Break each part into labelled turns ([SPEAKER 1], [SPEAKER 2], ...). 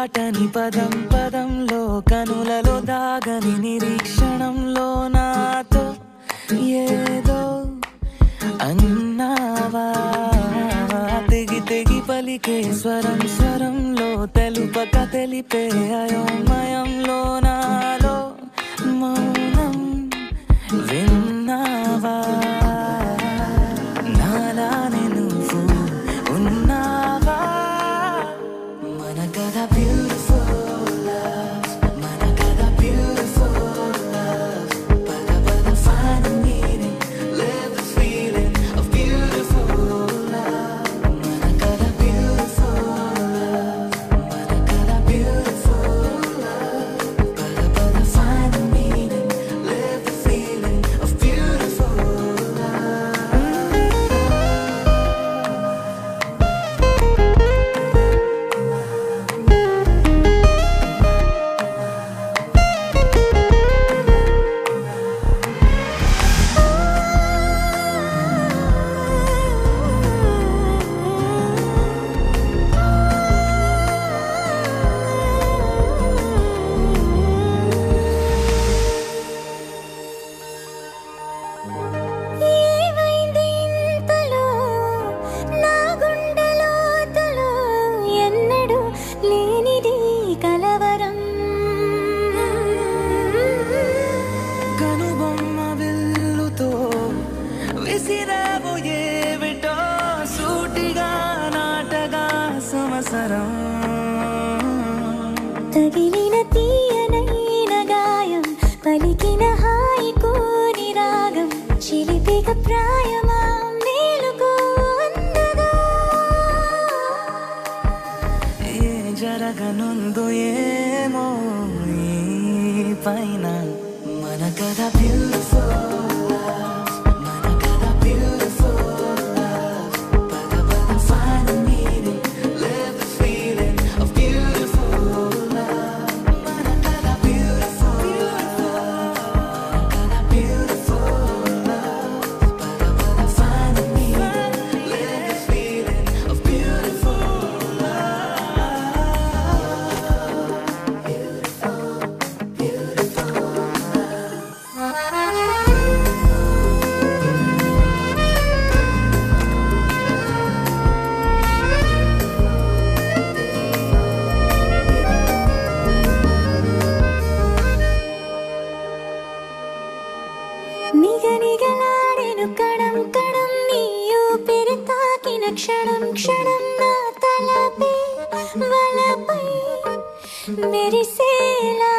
[SPEAKER 1] దాటని పదం పదంలో కనులలో దాగని నిరీక్షణంలో నాతో ఏదో అన్నావా తెగి తెగి పలికే స్వరం స్వరంలో తెలుపక తెలిపే అయోమయంలో నాలో మౌనం విన్నావా నాలానే నువ్వు ఉన్నావా మన కథ బ్యూటిఫుల్ లవ్ మన కథ బ్యూటిఫుల్ లవ్ పద పద find the meaning live the feeling of beautiful love మన కథ beautiful love మన కథ beautiful love పద పద find the meaning live the feeling of beautiful
[SPEAKER 2] ఏమైంది ఇంతలో నా గుండెలోతులో ఎన్నడూ లేనిది కలవరం
[SPEAKER 1] కనుబొమ్మ విల్లుతో విసిరావు ఏమిటో సూటిగా నాటగా సంవత్సరం
[SPEAKER 2] తగిలిన తీయనైన గాయం పలికిన హాయి కోరి రాగం చిలిపిక ప్రాయమా మేలుకో అందగా
[SPEAKER 1] ఏ జరగనుందో ఏమో ఈ పైన మన కథ బ్యూటిఫుల్ లవ్ మన కథ బ్యూటిఫుల్ లవ్ పద పద find the meaning live the feeling of beautiful love మన కథ beautiful love మన కథ beautiful love పద పద find the meaning live the feeling of beautiful
[SPEAKER 2] నిగనిగలాడెను Kadam Kadam నీ ఊపిరి తాకిన క్షణం క్షణం నా తలపై వలపై మెరిసేలా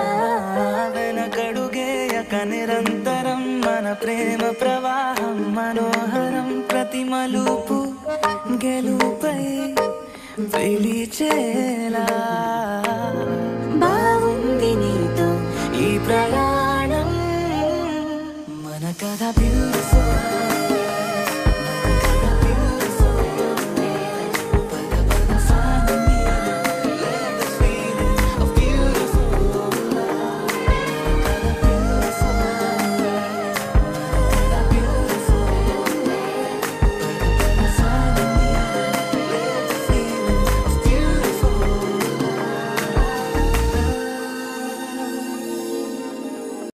[SPEAKER 1] వెనకడుగేయక నిరంతరం మన ప్రేమ ప్రవాహం మనోహరం ప్రతి మలుపు గెలుపై పిలిచేలా బాగుంది నీతో ఈ ప్రయాణం మన కథ బ్యూటిఫుల్